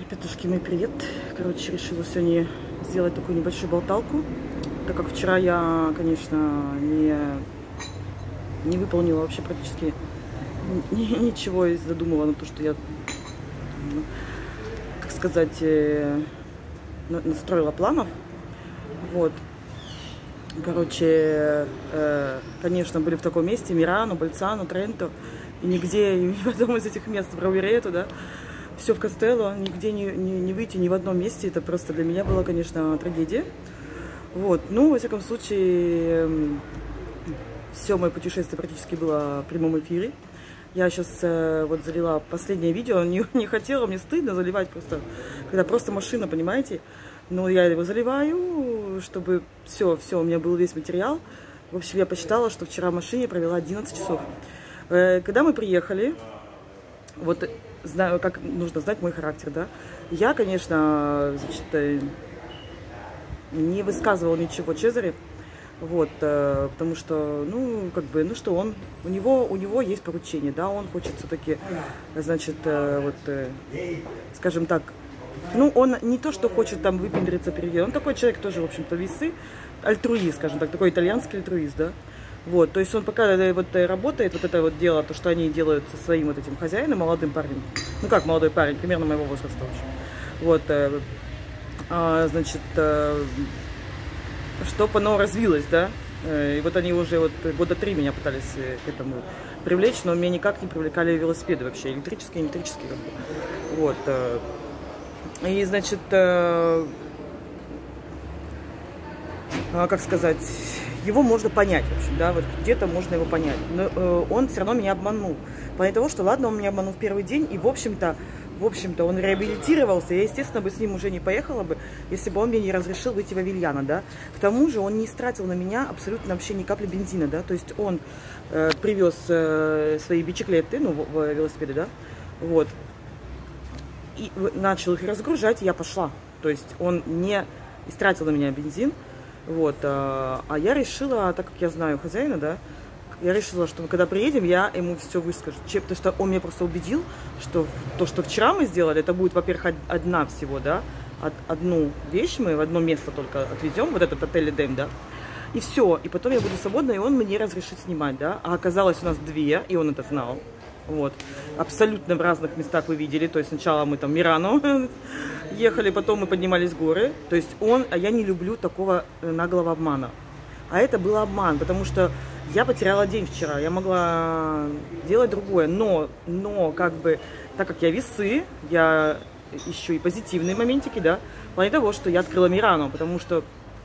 Ребятушки, мои привет. Короче, решила сегодня сделать такую небольшую болталку, так как вчера я, конечно, не выполнила вообще практически ничего из задумала на то, что я, как сказать, настроила планов. Вот. Короче, конечно, были в таком месте Мирано, Больцано, Тренто, и нигде, ни в одном из этих мест, в Роверету, да, все в Кастелло, нигде не выйти ни в одном месте. Это просто для меня была, конечно, трагедия. Вот. Ну, во всяком случае, все мое путешествие практически было в прямом эфире. Я сейчас вот залила последнее видео, не хотела, мне стыдно заливать просто, когда просто машина, понимаете. Но я его заливаю, чтобы все, у меня был весь материал. В общем, я посчитала, что вчера в машине провела 11 часов. Когда мы приехали, вот знаю, как нужно знать мой характер, да. Я, конечно, значит, не высказывала ничего Чезаре, вот, потому что, ну, как бы, ну, что у него есть поручение, да, он хочет все-таки, значит, вот, скажем так, ну, он не то, что хочет там выпендриться перед ней, он такой человек тоже, в общем-то, весы, альтруист, скажем так, такой итальянский альтруист, да. Вот, то есть он пока вот работает, вот это вот дело, то, что они делают со своим вот этим хозяином, молодым парнем, ну как молодой парень, примерно моего возраста вообще, вот, значит, чтобы оно развилось, да, и вот они уже вот года 3 меня пытались к этому привлечь, но меня никак не привлекали велосипеды вообще, электрические, как бы, вот, и, значит, как сказать, его можно понять, в общем, да, вот где-то можно его понять, но он все равно меня обманул. Понятно того, что ладно, он меня обманул в первый день, и в общем-то, он реабилитировался, я, естественно, бы с ним уже не поехала бы, если бы он мне не разрешил выйти в Авильяно, да. К тому же он не истратил на меня абсолютно вообще ни капли бензина, да, то есть он привез свои бичеклеты, ну, в велосипеды, да, вот, и начал их разгружать, и я пошла, то есть он не истратил на меня бензин. Вот, а я решила, так как я знаю хозяина, да, я решила, что когда приедем, я ему все выскажу. Потому что он меня просто убедил, что то, что вчера мы сделали, это будет, во-первых, одна всего, да, одну вещь мы в одно место только отвезем, вот этот отель Эдем, да, и все, и потом я буду свободна, и он мне разрешит снимать, да, а оказалось у нас 2, и он это знал. Вот. Абсолютно в разных местах вы видели. То есть сначала мы там в Мирано ехали, потом мы поднимались в горы. То есть а я не люблю такого наглого обмана. А это был обман, потому что я потеряла день вчера. Я могла делать другое. Но как бы, так как я весы, я еще и позитивные моментики, да, в плане того, что я открыла Мирано, потому что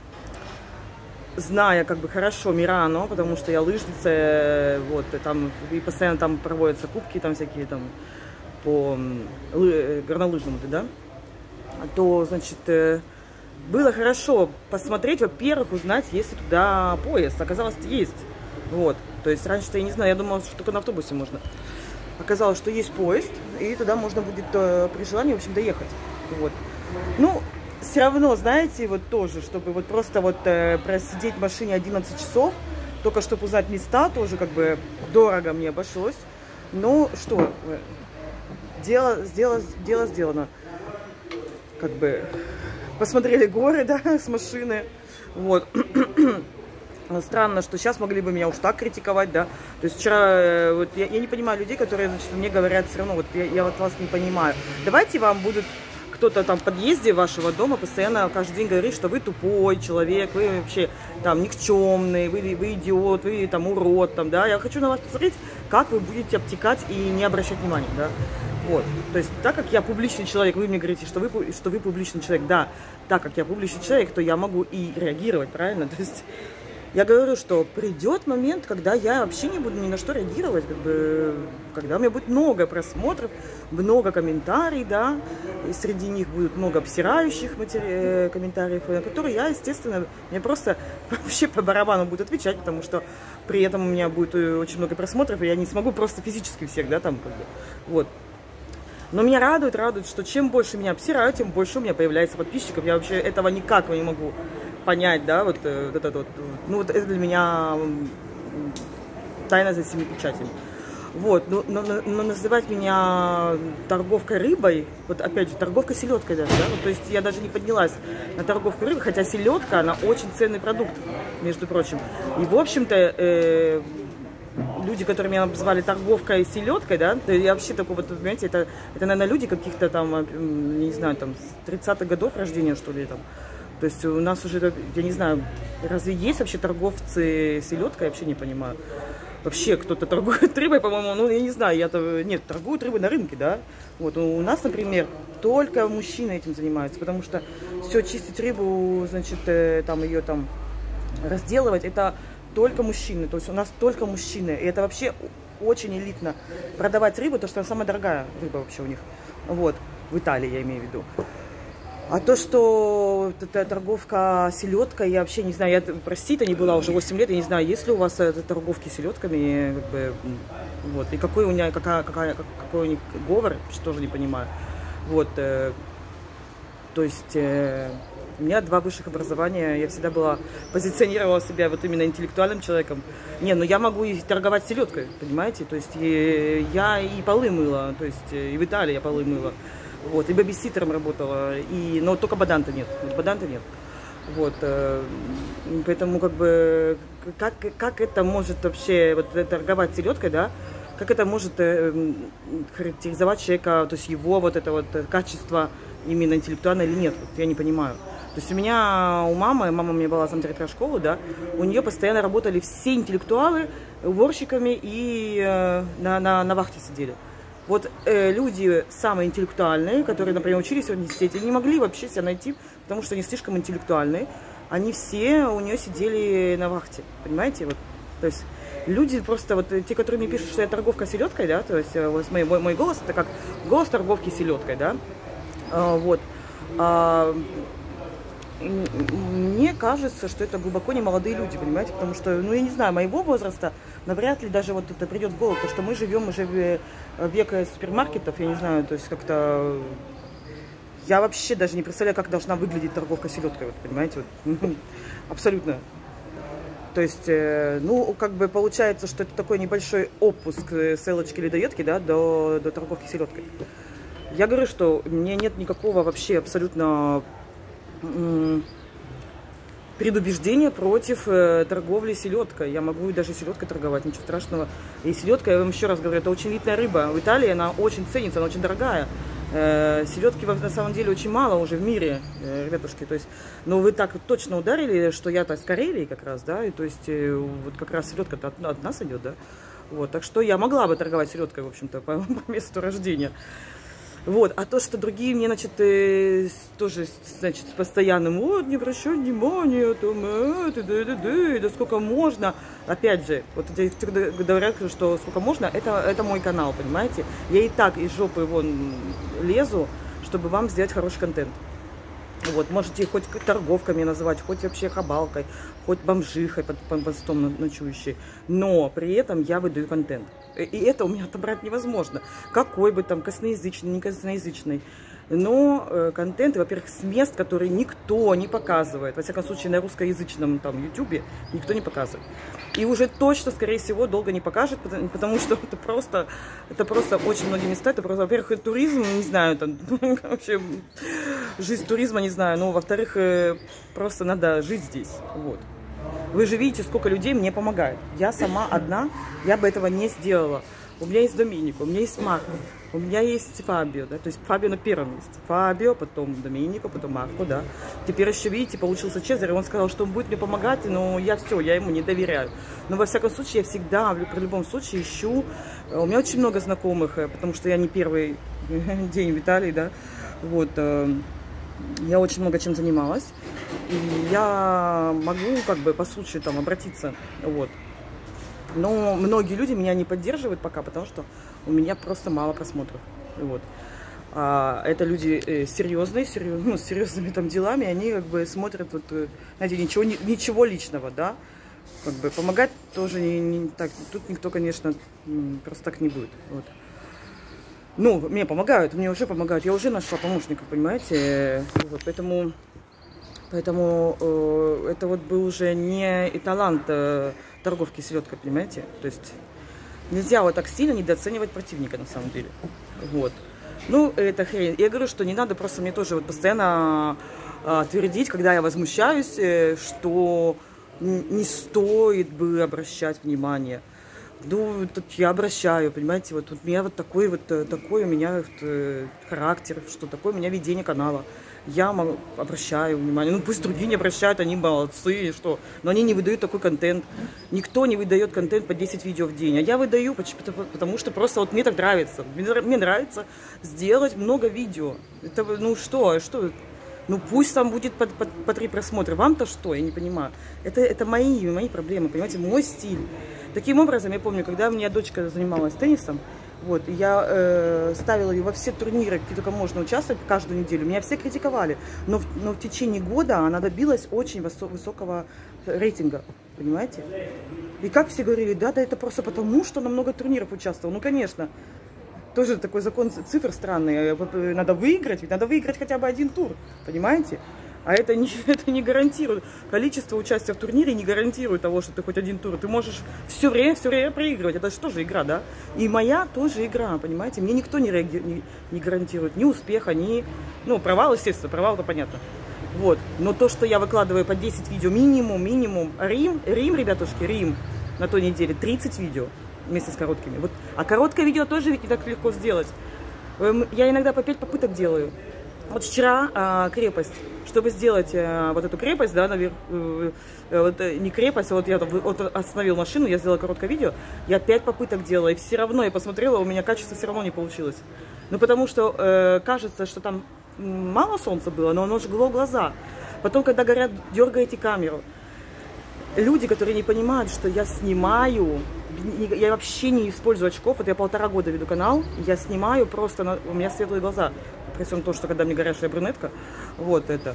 зная как бы хорошо Мирано, потому что я лыжница, вот, и там, и постоянно там проводятся кубки, там всякие там по горнолыжному, да, то, значит, было хорошо посмотреть, во-первых, узнать, есть ли туда поезд. Оказалось, есть, вот, то есть раньше-то я не знаю, я думала, что только на автобусе можно. Оказалось, что есть поезд, и туда можно будет при желании, в общем, доехать, вот, ну, все равно, знаете, вот тоже, чтобы вот просто вот просидеть в машине 11 часов, только чтобы узнать места, тоже как бы дорого мне обошлось. Но что, дело сделано. Как бы посмотрели горы, да, с машины. Вот. Странно, что сейчас могли бы меня уж так критиковать, да. То есть вчера, вот я не понимаю людей, которые, значит, мне говорят все равно, вот я вот вас не понимаю. Давайте вам будут кто-то там в подъезде вашего дома постоянно каждый день говорит, что вы тупой человек, вы вообще там никчемный, вы идиот, вы там урод, там, да. Я хочу на вас посмотреть, как вы будете обтекать и не обращать внимания, да. Вот, то есть, так как я публичный человек, вы мне говорите, что вы публичный человек, да, так как я публичный человек, то я могу и реагировать, правильно, то есть я говорю, что придет момент, когда я вообще не буду ни на что реагировать, как бы, когда у меня будет много просмотров, много комментариев, да, и среди них будет много обсирающих комментариев, на которые я, естественно, мне просто вообще по барабану буду отвечать, потому что при этом у меня будет очень много просмотров, и я не смогу просто физически всех, да, там, как бы, вот. Но меня радует, что чем больше меня обсирают, тем больше у меня появляется подписчиков. Я вообще этого никак не могу понять, да, вот это вот. Ну, вот это для меня тайна за 7 печатями. Вот, но называть меня торговкой рыбой, вот опять же, торговка селедкой даже, да, вот, то есть я даже не поднялась на торговку рыбой, хотя селедка, она очень ценный продукт, между прочим. И, в общем-то, люди, которые меня обзывали торговкой селедкой, да, я вообще такой, вот, понимаете, это, наверное, люди каких-то там, не знаю, там, с 30-х годов рождения, что ли, там. То есть у нас уже, я не знаю, разве есть вообще торговцы селедкой, я вообще не понимаю. Вообще кто-то торгует рыбой, по-моему, ну, я не знаю, нет, торгуют рыбой на рынке, да. Вот, у нас, например, только мужчины этим занимаются, потому что все, чистить рыбу, значит, там ее там разделывать, это только мужчины, то есть у нас только мужчины, и это вообще очень элитно. Продавать рыбу, то, что она самая дорогая рыба вообще у них, вот, в Италии я имею в виду. А то, что это торговка селедкой, я вообще не знаю, я в России-то не была уже 8 лет, я не знаю, есть ли у вас торговки селедками, как бы, вот, и какой у меня, какой у них говор, тоже не понимаю, вот, то есть у меня 2 высших образования, я всегда позиционировала себя вот именно интеллектуальным человеком. Не, ну я могу и торговать селедкой, понимаете, то есть я и полы мыла, то есть и в Италии я полы мыла. Вот, и бэбиситером работала, но только баданта нет. Вот, поэтому как бы, как это может вообще, вот торговать селедкой, да, как это может характеризовать человека, то есть его вот это вот качество именно интеллектуальное или нет, вот, я не понимаю. То есть у мама у меня была замдиректора школы, да, у нее постоянно работали все интеллектуалы уборщиками и на вахте сидели. Вот люди самые интеллектуальные, которые, например, учились в университете, не могли вообще себя найти, потому что они слишком интеллектуальные. Они все у нее сидели на вахте, понимаете? Вот, то есть люди просто, вот те, которые мне пишут, что я торговка селедкой, да, то есть вот, мой голос, это как голос торговки селедкой, да, вот. Мне кажется, что это глубоко не молодые люди, понимаете, потому что, ну, я не знаю, моего возраста навряд ли даже вот это придет в голову, потому что мы живем уже в веке супермаркетов, я не знаю, то есть как-то я вообще даже не представляю, как должна выглядеть торговка селедкой, вот, понимаете, вот, абсолютно. То есть, ну, как бы получается, что это такой небольшой отпуск с Элочки-ледоедки, да, до торговки селедкой. Я говорю, что у меня нет никакого вообще абсолютно предубеждения против торговли селедкой. Я могу даже селедкой торговать, ничего страшного. И селедка, я вам еще раз говорю, это очень элитная рыба. В Италии она очень ценится, она очень дорогая. Селедки на самом деле очень мало уже в мире, ребятушки. То есть, но вы так точно ударили, что я-то с Карелии как раз, да, и то есть вот как раз селедка-то от нас идет, да. Вот, так что я могла бы торговать селедкой, в общем-то, по месту рождения. Вот, а то, что другие мне, значит, тоже, значит, с постоянным, вот, не обращай внимания, там, да сколько можно. Опять же, вот говорят, что сколько можно, это мой канал, понимаете? Я и так из жопы вон лезу, чтобы вам сделать хороший контент. Вот, можете хоть торговками называть, хоть вообще хабалкой, хоть бомжихой под постом ночующей, но при этом я выдаю контент. И это у меня отобрать невозможно. Какой бы там косноязычный, не косноязычный. Но контент, во-первых, с мест, которые никто не показывает. Во всяком случае, на русскоязычном там ютубе никто не показывает. И уже точно, скорее всего, долго не покажет, потому что это просто очень многие места. Это просто, во-первых, туризм, не знаю, там вообще жизнь туризма, не знаю. Но, во-вторых, просто надо жить здесь. Вот. Вы же видите, сколько людей мне помогает. Я сама одна, я бы этого не сделала. У меня есть Доминика, у меня есть Марко, у меня есть Фабио, да, то есть Фабио на первом месте. Фабио, потом Доминика, потом Марко, да. Теперь еще, видите, получился Чезаре, он сказал, что он будет мне помогать, но я ему не доверяю. Но во всяком случае, я всегда, при любом случае ищу, у меня очень много знакомых, потому что я не первый день в Италии, да, вот. Я очень много чем занималась, и я могу, как бы, по случаю там обратиться, вот. Но многие люди меня не поддерживают пока, потому что у меня просто мало просмотров, вот. Это люди серьезные, с серьезными там делами, они как бы смотрят, вот, знаете, ничего личного, да, как бы помогать тоже не так, тут никто, конечно, просто так не будет, вот. Ну, мне помогают, мне уже помогают, я уже нашла помощников, понимаете, вот, поэтому это вот был уже не и талант торговки селедкой, понимаете, то есть Нельзя вот так сильно недооценивать противника, на самом деле. Вот. Ну, это хрень. Я говорю, что не надо просто мне тоже вот постоянно твердить, когда я возмущаюсь, что не стоит бы обращать внимание. Ну, тут я обращаю, понимаете, вот у меня вот такой у меня характер, что такое у меня ведение канала. Я обращаю внимание. Ну, пусть другие не обращают, они молодцы, что. Но они не выдают такой контент. Никто не выдает контент по 10 видео в день. А я выдаю, потому что просто вот мне так нравится. Мне нравится сделать много видео. Это, ну что? Ну, пусть там будет по 3 просмотра. Вам-то что? Я не понимаю. Это мои проблемы, понимаете, мой стиль. Таким образом, я помню, когда у меня дочка занималась теннисом, вот, я ставила ее во все турниры, где только можно участвовать каждую неделю. Меня все критиковали, но в течение года она добилась очень высокого рейтинга, понимаете? И как все говорили, да, это просто потому, что на много турниров участвовал. Ну, конечно, тоже такой закон цифр странный. Надо выиграть, ведь надо выиграть хотя бы 1 тур, понимаете? А это не гарантирует. Количество участия в турнире не гарантирует того, что ты хоть 1 тур. Ты можешь все время проигрывать. Это же тоже игра, да? И моя тоже игра, понимаете? Мне никто не гарантирует ни успеха, ни... Ну, провал, естественно, провал-то понятно. Вот. Но то, что я выкладываю по 10 видео минимум. Рим, ребятушки, Рим на той неделе 30 видео вместе с короткими. Вот. А короткое видео тоже ведь не так легко сделать. Я иногда по 5 попыток делаю. Вот вчера крепость. Чтобы сделать вот эту крепость, да, вот, не крепость, а вот я вот остановил машину, я сделала короткое видео, я 5 попыток делала, и все равно я посмотрела, у меня качество все равно не получилось. Ну, потому что кажется, что там мало солнца было, но оно жгло глаза. Потом, когда говорят, дергаете камеру, люди, которые не понимают, что я снимаю, я вообще не использую очков, вот я 1,5 года веду канал, я снимаю просто, у меня светлые глаза. При всем том, что когда мне говорят, что я брюнетка, вот это.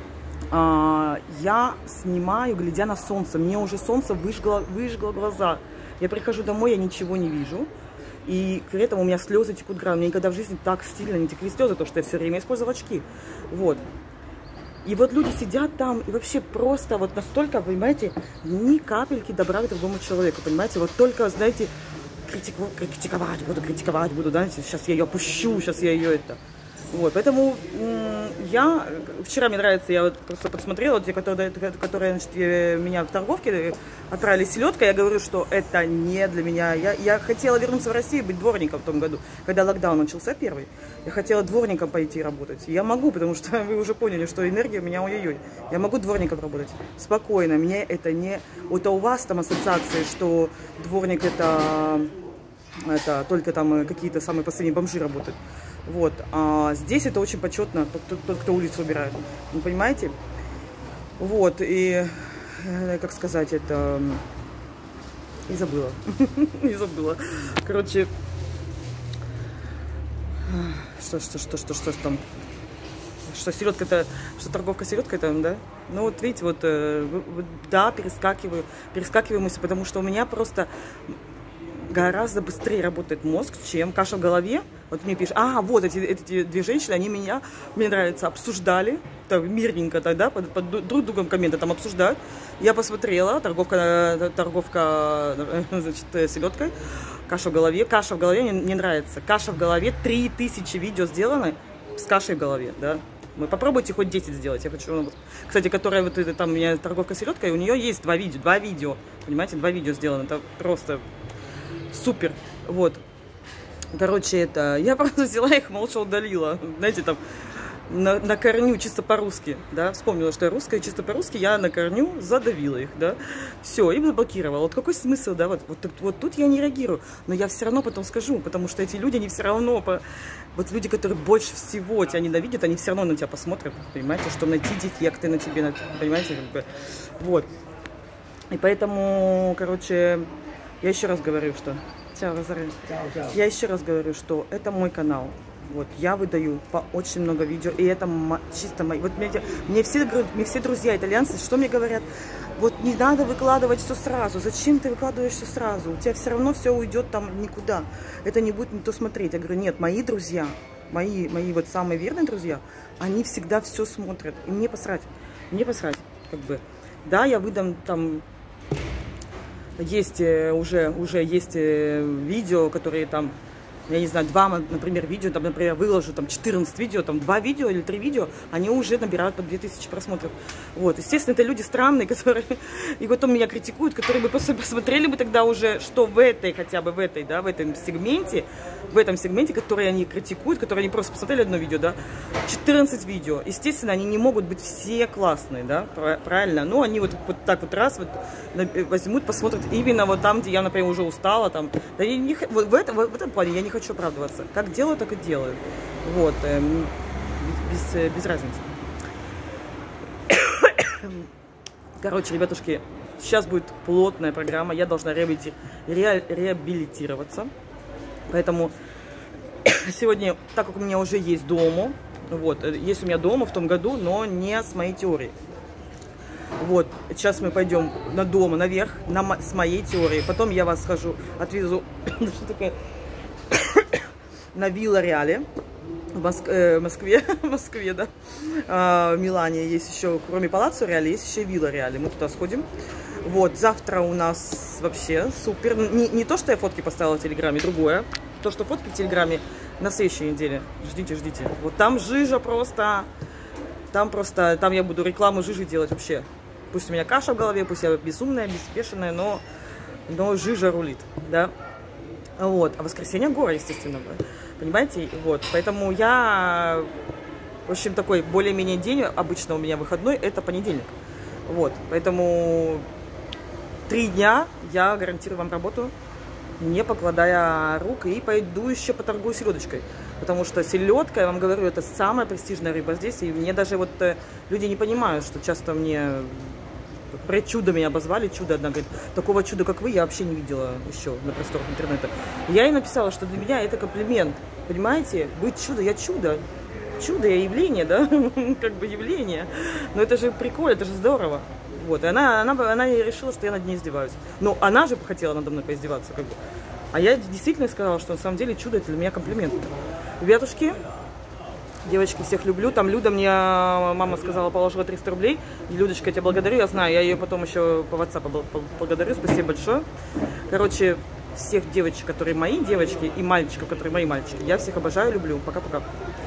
Я снимаю, глядя на солнце. Мне уже солнце выжгло глаза. Я прихожу домой, я ничего не вижу. И при этом у меня слезы текут градом. Мне никогда в жизни так стильно не текли слезы, потому что я все время использовала очки. Вот. И вот люди сидят там и вообще просто вот настолько, понимаете, ни капельки добра к другому человеку, понимаете. Вот только, знаете, критиковать буду, да, сейчас я ее опущу, сейчас я ее это... Вот, поэтому вчера мне нравится, я вот просто подсмотрела, те, которые значит, меня в торговке отправили селедкой, я говорю, что это не для меня. Я хотела вернуться в Россию, быть дворником в том году, когда локдаун начался первый. Я хотела дворником пойти работать. Я могу, потому что вы уже поняли, что энергия у меня ой-ой-ой. Я могу дворником работать спокойно, мне это не... Это у вас там ассоциации, что дворник это только там какие-то самые последние бомжи работают. Вот, а здесь это очень почетно, тот, кто улицу убирает, вы понимаете? Вот, и, как сказать, это, не забыла, не забыла, короче, что там, что селедка-то, что торговка селедкой там, да? Ну вот видите, вот, да, перескакиваю мысли, потому что у меня просто... гораздо быстрее работает мозг, чем каша в голове. Вот мне пишут, вот эти 2 женщины, они мне нравится, обсуждали, так, мирненько тогда, под друг другом комменты там обсуждают. Я посмотрела, торговка значит, селедкой, каша в голове мне не нравится. Каша в голове, 3000 видео сделаны с кашей в голове, да. Вы попробуйте хоть 10 сделать. Я хочу, кстати, которая вот это, там у меня торговка селедкой, у нее есть 2 видео, понимаете, 2 видео сделаны, это просто... Супер, вот, короче, это, я просто взяла их, молча удалила, знаете, там, на корню, чисто по-русски, да, вспомнила, что я русская, чисто по-русски, я на корню задавила их, да, все, и заблокировала, вот какой смысл, да, вот тут я не реагирую, но я все равно потом скажу, потому что эти люди, они все равно, вот люди, которые больше всего тебя ненавидят, они все равно на тебя посмотрят, понимаете, что найти дефекты на тебе, понимаете, как бы, вот, и поэтому, короче... Я еще раз говорю, что... Я еще раз говорю, что это мой канал. Вот, я выдаю по очень много видео, и это чисто мои... Вот мне все друзья итальянцы, что мне говорят? Вот не надо выкладывать все сразу. Зачем ты выкладываешь все сразу? У тебя все равно все уйдет там никуда. Это не будет никто смотреть. Я говорю, нет, мои друзья, мои вот самые верные друзья, они всегда все смотрят. И мне посрать, как бы. Да, я выдам там... есть уже есть видео, которые там, я не знаю, 2, например, видео, там, например, выложу там 14 видео, там 2 видео или 3 видео, они уже набирают по 2000 просмотров. Вот, естественно, это люди странные, которые, и потом меня критикуют, которые бы просто посмотрели бы тогда уже, что в этой, хотя бы в этой, да, в этом сегменте, который они критикуют, которые они просто посмотрели одно видео, да, 14 видео. Естественно, они не могут быть все классные, да, правильно, но они вот так вот раз вот возьмут, посмотрят именно вот там, где я, например, уже устала, там, да, вот в этом плане я не хочу оправдываться. Как делаю, так и делаю. Вот. Без разницы. Короче, ребятушки, сейчас будет плотная программа. Я должна реабилитироваться. Поэтому сегодня, так как у меня уже есть дома, вот, есть у меня дома в том году, но не с моей теорией. Вот, сейчас мы пойдем на дома, наверх, с моей теорией. Потом я вас отвезу, что такое, на Вилла Реале в Москве, да. В Милане есть еще, кроме Палаццо Реале, есть еще Вилла Реале. Мы туда сходим. Вот, завтра у нас вообще супер. Не то, что я фотки поставила в Телеграме, другое. То, что фотки в Телеграме на следующей неделе. Ждите. Вот там жижа просто. Там я буду рекламу жижи делать вообще. Пусть у меня каша в голове, пусть я безумная, беспешенная, но жижа рулит, да. Вот, а воскресенье гора, естественно, понимаете, вот, поэтому я, в общем, такой более-менее день, обычно у меня выходной, это понедельник, вот, поэтому 3 дня я гарантирую вам работу, не покладая рук, и пойду еще поторгую селедочкой, потому что селедка, я вам говорю, это самая престижная рыба здесь, и мне даже вот люди не понимают, что часто мне... Про чудо меня обозвали, чудо. Одна говорит, такого чуда, как вы, я вообще не видела еще на просторах интернета. Я ей написала, что для меня это комплимент. Понимаете? Быть чудо, я чудо. Чудо, я явление, да? Как бы явление. Но это же прикольно, это же здорово. Вот. И она решила, что я над ней издеваюсь. Но она же хотела надо мной поиздеваться, как бы. А я действительно сказала, что на самом деле чудо это для меня комплимент. Ребятушки, девочки, всех люблю. Там Люда мне, мама сказала, положила 300 рублей. И, Людочка, я тебя благодарю, я знаю, я ее потом еще по WhatsApp благодарю, спасибо большое. Короче, всех девочек, которые мои девочки, и мальчиков, которые мои мальчики, я всех обожаю, люблю. Пока-пока.